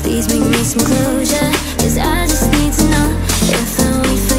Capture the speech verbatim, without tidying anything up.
Please bring me some closure, 'cause I just need to know if I wait